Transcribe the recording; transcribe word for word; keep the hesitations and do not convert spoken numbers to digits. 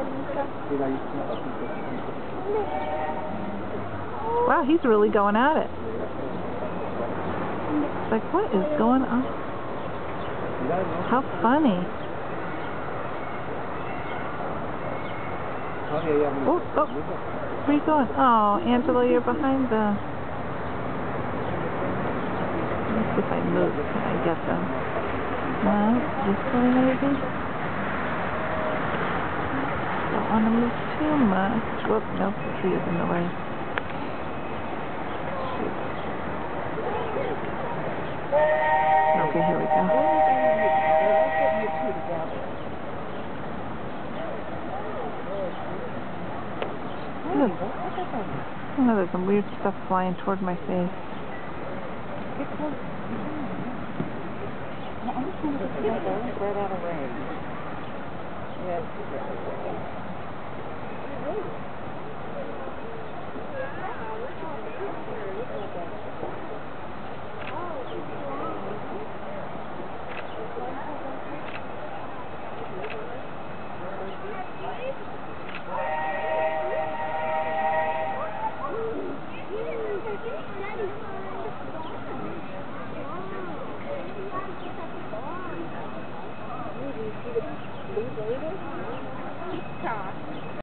Wow, he's really going at it. It's like, what is going on? How funny. Oh, oh. Where are you going? Oh, Angela, you're behind the... Let me see if I move. Can I get them? No? This way, maybe? Don't want to move too much. Whoop, nope, the tree is in the way. Okay, here we go. Good. Oh, there's some weird stuff flying toward my face. I'm just going to get that right out of range. Yes. TikTok.